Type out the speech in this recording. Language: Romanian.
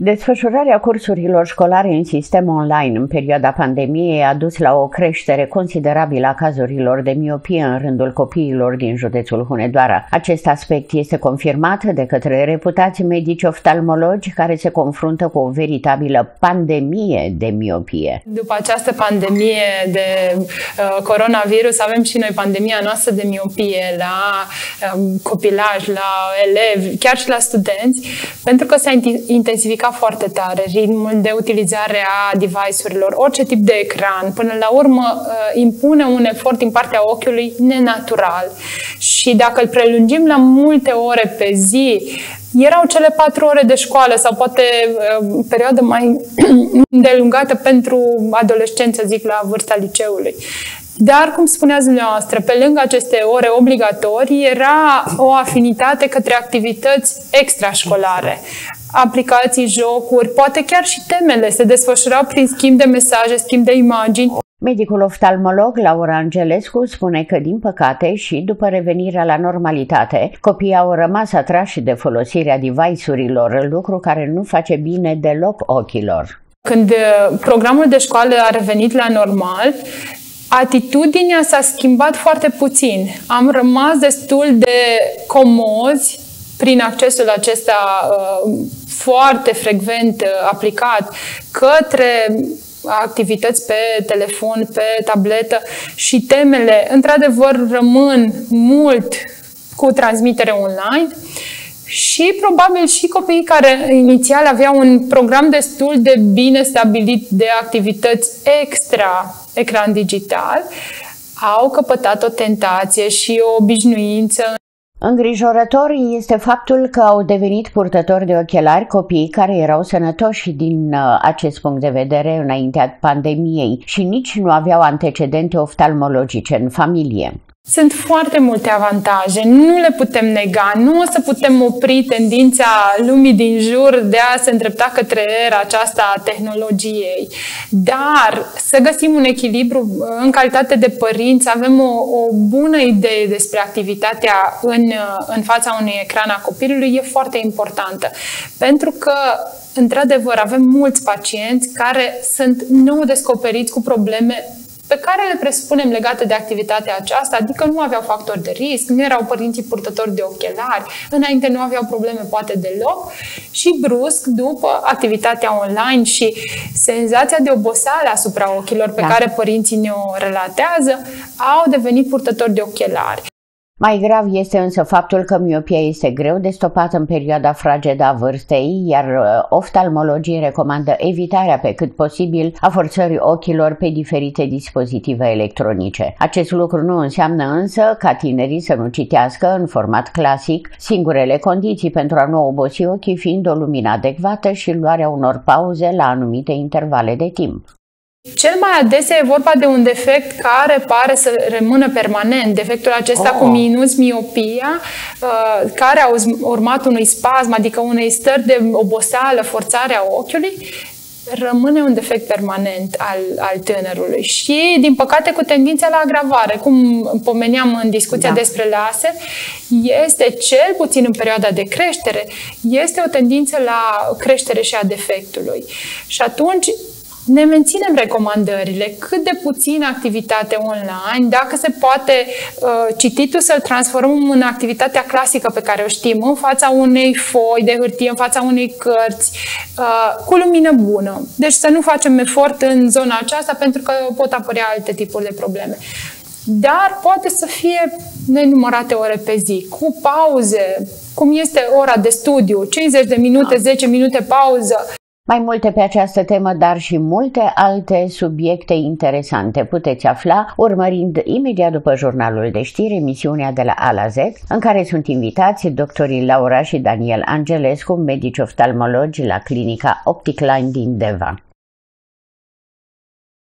Desfășurarea cursurilor școlare în sistem online în perioada pandemiei a dus la o creștere considerabilă a cazurilor de miopie în rândul copiilor din județul Hunedoara. Acest aspect este confirmat de către reputați medici oftalmologi care se confruntă cu o veritabilă pandemie de miopie. După această pandemie de coronavirus avem și noi pandemia noastră de miopie la copilaj, la elevi, chiar și la studenți, pentru că s-a intensificat foarte tare ritmul de utilizare a device-urilor, orice tip de ecran, până la urmă impune un efort din partea ochiului nenatural. Și dacă îl prelungim la multe ore pe zi, erau cele 4 ore de școală sau poate perioadă mai îndelungată pentru adolescenți, să zic, la vârsta liceului. Dar, cum spuneați dumneavoastră, pe lângă aceste ore obligatorii, era o afinitate către activități extrașcolare. Aplicații, jocuri, poate chiar și temele se desfășurau prin schimb de mesaje, schimb de imagini. Medicul oftalmolog Laura Angelescu spune că, din păcate, și după revenirea la normalitate, copiii au rămas atrași de folosirea device-urilor, lucru care nu face bine deloc ochilor. Când programul de școală a revenit la normal, atitudinea s-a schimbat foarte puțin. Am rămas destul de comozi prin accesul acesta foarte frecvent aplicat către activități pe telefon, pe tabletă și temele, într-adevăr, rămân mult cu transmitere online și probabil și copiii care inițial aveau un program destul de bine stabilit de activități extra ecran digital, au căpătat o tentație și o obișnuință. Îngrijorător este faptul că au devenit purtători de ochelari copiii care erau sănătoși din acest punct de vedere înaintea pandemiei și nici nu aveau antecedente oftalmologice în familie. Sunt foarte multe avantaje, nu le putem nega, nu o să putem opri tendința lumii din jur de a se îndrepta către era aceasta a tehnologiei, dar să găsim un echilibru în calitate de părinți, avem o bună idee despre activitatea în fața unui ecran a copilului e foarte importantă, pentru că într-adevăr avem mulți pacienți care sunt nou descoperiți cu probleme pe care le presupunem legate de activitatea aceasta, adică nu aveau factori de risc, nu erau părinții purtători de ochelari, înainte nu aveau probleme poate deloc și brusc, după activitatea online și senzația de oboseală asupra ochilor pe care părinții ne-o relatează, au devenit purtători de ochelari. Mai grav este însă faptul că miopia este greu de stopat în perioada fragedă a vârstei, iar oftalmologii recomandă evitarea pe cât posibil a forțării ochilor pe diferite dispozitive electronice. Acest lucru nu înseamnă însă ca tinerii să nu citească în format clasic, singurele condiții pentru a nu obosi ochii fiind o lumină adecvată și luarea unor pauze la anumite intervale de timp. Cel mai adesea e vorba de un defect care pare să rămână permanent. Defectul acesta cu minus, miopia, care a urmat unui spasm, adică unei stări de oboseală, forțarea ochiului, rămâne un defect permanent al tânărului și, din păcate, cu tendința la agravare. Cum pomeneam în discuția despre lase, este, cel puțin în perioada de creștere, este o tendință la creștere și a defectului. Și atunci ne menținem recomandările, cât de puțină activitate online, dacă se poate cititul să-l transformăm în activitatea clasică pe care o știm, în fața unei foi de hârtie, în fața unei cărți, cu lumină bună. Deci să nu facem efort în zona aceasta pentru că pot apărea alte tipuri de probleme. Dar poate să fie nenumărate ore pe zi, cu pauze, cum este ora de studiu, 50 de minute, 10 minute pauză. Mai multe pe această temă, dar și multe alte subiecte interesante puteți afla urmărind imediat după jurnalul de știri, emisiunea de la A la Z, în care sunt invitați doctorii Laura și Daniel Angelescu, medici oftalmologi la clinica Opticline din Deva.